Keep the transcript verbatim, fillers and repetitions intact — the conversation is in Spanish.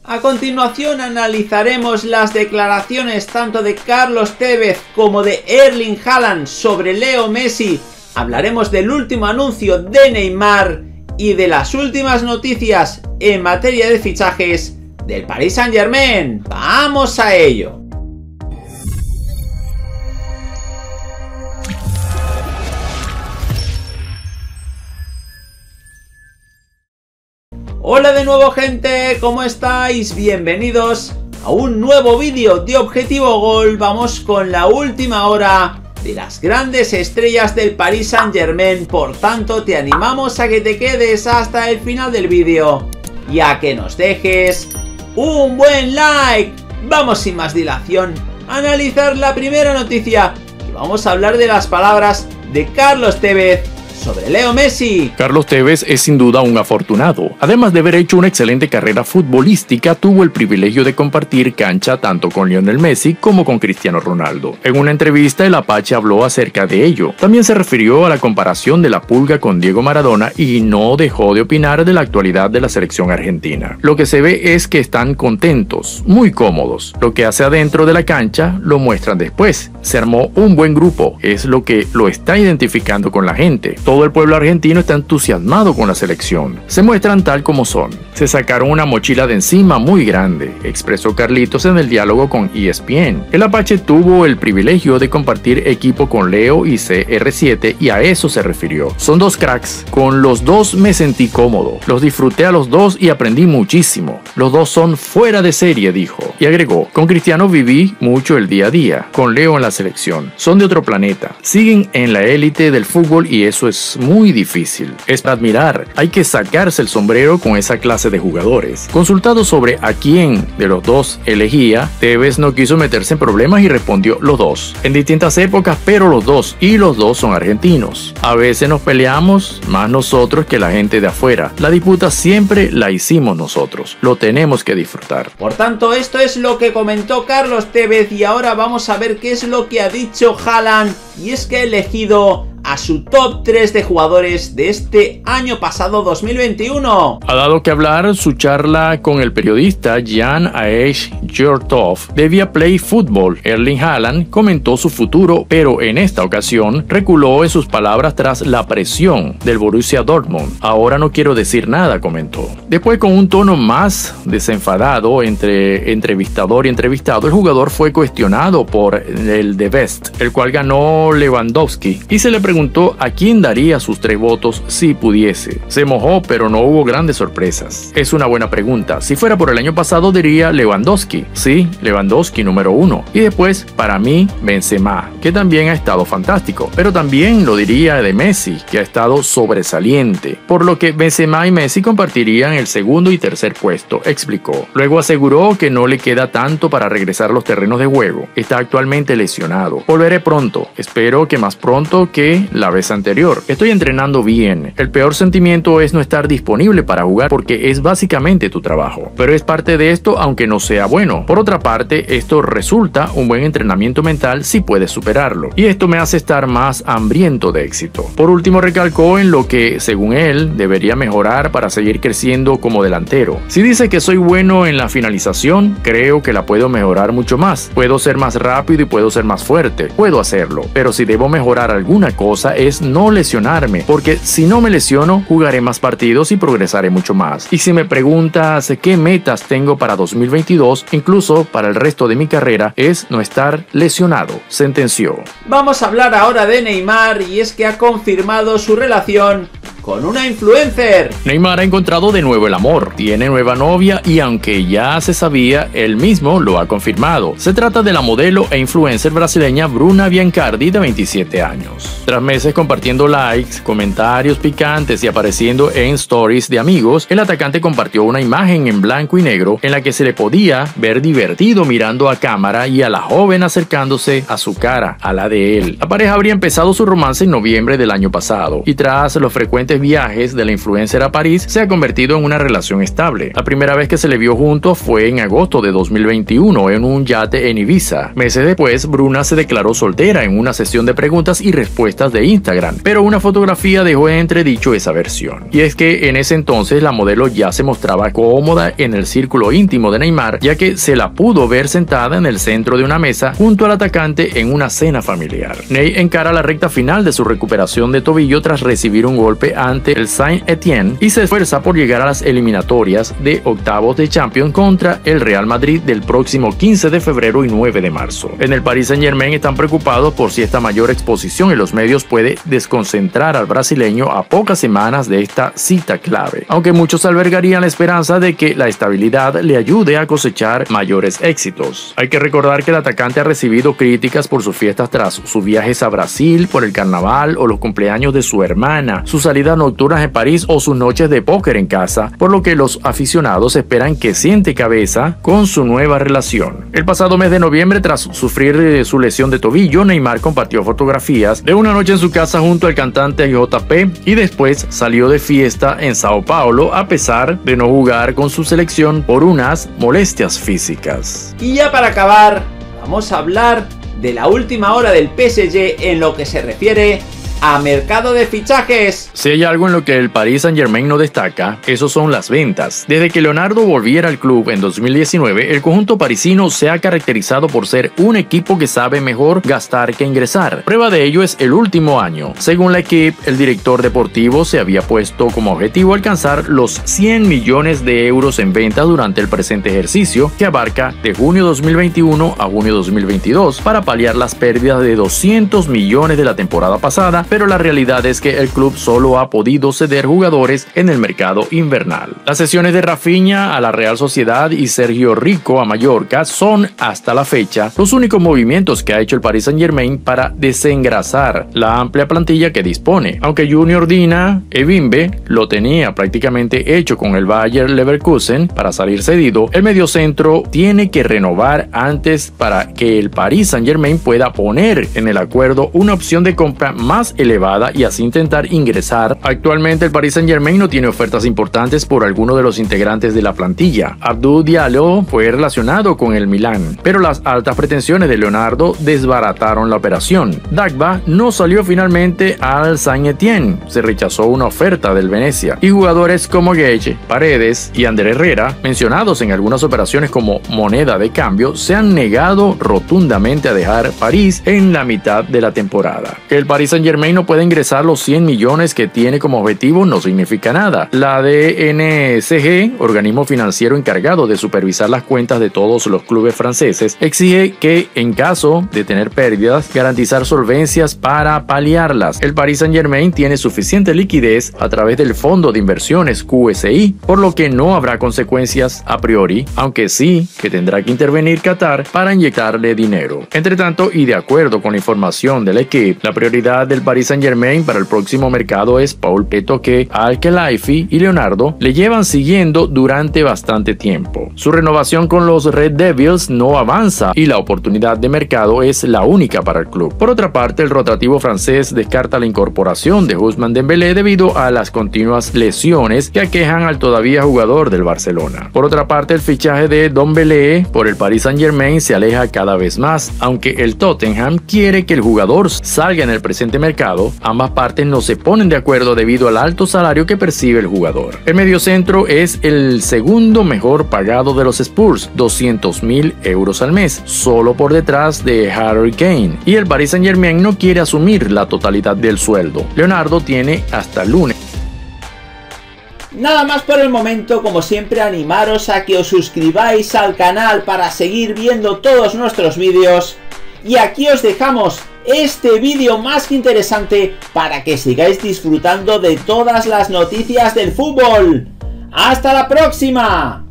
A continuación analizaremos las declaraciones tanto de Carlos Tevez como de Erling Haaland sobre Leo Messi. Hablaremos del último anuncio de Neymar y de las últimas noticias en materia de fichajes del Paris Saint-Germain. ¡Vamos a ello! Hola de nuevo, gente, ¿cómo estáis? Bienvenidos a un nuevo vídeo de Objetivo Gol. Vamos con la última hora de las grandes estrellas del Paris Saint-Germain. Por tanto, te animamos a que te quedes hasta el final del vídeo y a que nos dejes un buen like. Vamos sin más dilación a analizar la primera noticia y vamos a hablar de las palabras de Carlos Tevez sobre Leo Messi. Carlos Tevez es sin duda un afortunado. Además de haber hecho una excelente carrera futbolística, tuvo el privilegio de compartir cancha tanto con Lionel Messi como con Cristiano Ronaldo. En una entrevista, el Apache habló acerca de ello. También se refirió a la comparación de la Pulga con Diego Maradona y no dejó de opinar de la actualidad de la selección argentina. Lo que se ve es que están contentos, muy cómodos. Lo que hace adentro de la cancha lo muestran después. Se armó un buen grupo, es lo que lo está identificando con la gente. Todo el pueblo argentino está entusiasmado con la selección. Se muestran tal como son. Se sacaron una mochila de encima muy grande, expresó Carlitos en el diálogo con E S P N. El Apache tuvo el privilegio de compartir equipo con Leo y C R siete y a eso se refirió. Son dos cracks. Con los dos me sentí cómodo. Los disfruté a los dos y aprendí muchísimo. Los dos son fuera de serie, dijo. Y agregó, con Cristiano viví mucho el día a día. Con Leo en la selección. Son de otro planeta. Siguen en la élite del fútbol y eso es muy difícil. Es para admirar. Hay que sacarse el sombrero con esa clase de jugadores. Consultado sobre a quién de los dos elegía, Tevez no quiso meterse en problemas y respondió los dos. En distintas épocas, pero los dos. Y los dos son argentinos. A veces nos peleamos, más nosotros que la gente de afuera. La disputa siempre la hicimos nosotros. Lo tenemos que disfrutar. Por tanto, esto es lo que comentó Carlos Tevez y ahora vamos a ver qué es lo que ha dicho Haaland. Y es que ha elegido a su top tres de jugadores de este año pasado dos mil veintiuno. Ha dado que hablar su charla con el periodista Jan Aesh Jortov de Viaplay Football. Erling Haaland comentó su futuro, pero en esta ocasión reculó en sus palabras tras la presión del Borussia Dortmund. Ahora no quiero decir nada, comentó. Después, con un tono más desenfadado entre entrevistador y entrevistado, el jugador fue cuestionado por el The Best, el cual ganó Lewandowski, y se le preguntó preguntó a quién daría sus tres votos si pudiese. Se mojó, pero no hubo grandes sorpresas. Es una buena pregunta. Si fuera por el año pasado, diría Lewandowski. Sí, Lewandowski número uno. Y después, para mí, Benzema, que también ha estado fantástico. Pero también lo diría de Messi, que ha estado sobresaliente. Por lo que Benzema y Messi compartirían el segundo y tercer puesto, explicó. Luego aseguró que no le queda tanto para regresar a los terrenos de juego. Está actualmente lesionado. Volveré pronto. Espero que más pronto que la vez anterior. Estoy entrenando bien. El peor sentimiento es no estar disponible para jugar porque es básicamente tu trabajo. Pero es parte de esto aunque no sea bueno. Por otra parte, esto resulta un buen entrenamiento mental si puedes superarlo. Y esto me hace estar más hambriento de éxito. Por último, recalcó en lo que, según él, debería mejorar para seguir creciendo como delantero. Si dice que soy bueno en la finalización, creo que la puedo mejorar mucho más. Puedo ser más rápido y puedo ser más fuerte. Puedo hacerlo. Pero si debo mejorar alguna cosa es no lesionarme, porque si no me lesiono, jugaré más partidos y progresaré mucho más. Y si me preguntas qué metas tengo para dos mil veintidós, incluso para el resto de mi carrera, es no estar lesionado, sentenció. Vamos a hablar ahora de Neymar y es que ha confirmado su relación con una influencer. Neymar ha encontrado de nuevo el amor, tiene nueva novia y aunque ya se sabía, él mismo lo ha confirmado. Se trata de la modelo e influencer brasileña Bruna Biancardi, de veintisiete años. Tras meses compartiendo likes, comentarios picantes y apareciendo en stories de amigos, el atacante compartió una imagen en blanco y negro en la que se le podía ver divertido mirando a cámara y a la joven acercándose a su cara, a la de él. La pareja habría empezado su romance en noviembre del año pasado y tras los frecuentes recientes viajes de la influencer a París se ha convertido en una relación estable. La primera vez que se le vio juntos fue en agosto de dos mil veintiuno en un yate en Ibiza. Meses después, Bruna se declaró soltera en una sesión de preguntas y respuestas de Instagram, pero una fotografía dejó en entredicho esa versión. Y es que en ese entonces la modelo ya se mostraba cómoda en el círculo íntimo de Neymar, ya que se la pudo ver sentada en el centro de una mesa junto al atacante en una cena familiar. Ney encara la recta final de su recuperación de tobillo tras recibir un golpe ante el Saint-Étienne y se esfuerza por llegar a las eliminatorias de octavos de Champions contra el Real Madrid del próximo quince de febrero y nueve de marzo. En el Paris Saint-Germain están preocupados por si esta mayor exposición en los medios puede desconcentrar al brasileño a pocas semanas de esta cita clave, aunque muchos albergarían la esperanza de que la estabilidad le ayude a cosechar mayores éxitos. Hay que recordar que el atacante ha recibido críticas por sus fiestas tras sus viajes a Brasil, por el carnaval o los cumpleaños de su hermana, sus salidas nocturnas en París o sus noches de póker en casa, por lo que los aficionados esperan que siente cabeza con su nueva relación. El pasado mes de noviembre, tras sufrir su lesión de tobillo, Neymar compartió fotografías de una noche en su casa junto al cantante J P y después salió de fiesta en Sao Paulo a pesar de no jugar con su selección por unas molestias físicas. Y ya para acabar, vamos a hablar de la última hora del P S G en lo que se refiere a mercado de fichajes. Si hay algo en lo que el Paris Saint-Germain no destaca, eso son las ventas. Desde que Leonardo volviera al club en dos mil diecinueve, el conjunto parisino se ha caracterizado por ser un equipo que sabe mejor gastar que ingresar. Prueba de ello es el último año. Según la equipe, el director deportivo se había puesto como objetivo alcanzar los cien millones de euros en ventas durante el presente ejercicio, que abarca de junio dos mil veintiuno a junio dos mil veintidós, para paliar las pérdidas de doscientos millones de la temporada pasada, pero la realidad es que el club solo ha podido ceder jugadores en el mercado invernal. Las cesiones de Rafinha a la Real Sociedad y Sergio Rico a Mallorca son, hasta la fecha, los únicos movimientos que ha hecho el Paris Saint-Germain para desengrasar la amplia plantilla que dispone. Aunque Junior Dina Ebimbe lo tenía prácticamente hecho con el Bayer Leverkusen para salir cedido, el mediocentro tiene que renovar antes para que el Paris Saint-Germain pueda poner en el acuerdo una opción de compra más elevada y así intentar ingresar. Actualmente el Paris Saint-Germain no tiene ofertas importantes por alguno de los integrantes de la plantilla. Abdou Diallo fue relacionado con el Milán, pero las altas pretensiones de Leonardo desbarataron la operación. Dagba no salió finalmente al Saint-Étienne, se rechazó una oferta del Venecia, y jugadores como Gueye, Paredes y Ander Herrera, mencionados en algunas operaciones como moneda de cambio, se han negado rotundamente a dejar París en la mitad de la temporada. El Paris Saint-Germain no puede ingresar los cien millones que tiene como objetivo no significa nada. La D N C G, organismo financiero encargado de supervisar las cuentas de todos los clubes franceses, exige que, en caso de tener pérdidas, garantizar solvencias para paliarlas. El Paris Saint-Germain tiene suficiente liquidez a través del Fondo de Inversiones Q S I, por lo que no habrá consecuencias a priori, aunque sí que tendrá que intervenir Qatar para inyectarle dinero. Entre tanto, y de acuerdo con la información del equipo, la prioridad del Paris Saint-Germain para el próximo mercado es Paul Peto, que Al-Khelaifi y Leonardo le llevan siguiendo durante bastante tiempo. Su renovación con los Red Devils no avanza y la oportunidad de mercado es la única para el club. Por otra parte, el rotativo francés descarta la incorporación de Ousmane Dembélé debido a las continuas lesiones que aquejan al todavía jugador del Barcelona. Por otra parte, el fichaje de Dembélé por el Paris Saint-Germain se aleja cada vez más, aunque el Tottenham quiere que el jugador salga en el presente mercado. Ambas partes no se ponen de acuerdo debido al alto salario que percibe el jugador. El mediocentro es el segundo mejor pagado de los Spurs, doscientos mil euros al mes, solo por detrás de Harry Kane, y el Paris Saint-Germain no quiere asumir la totalidad del sueldo. Leonardo tiene hasta el lunes. Nada más por el momento. Como siempre, animaros a que os suscribáis al canal para seguir viendo todos nuestros vídeos. Y aquí os dejamos este vídeo más que interesante para que sigáis disfrutando de todas las noticias del fútbol. ¡Hasta la próxima!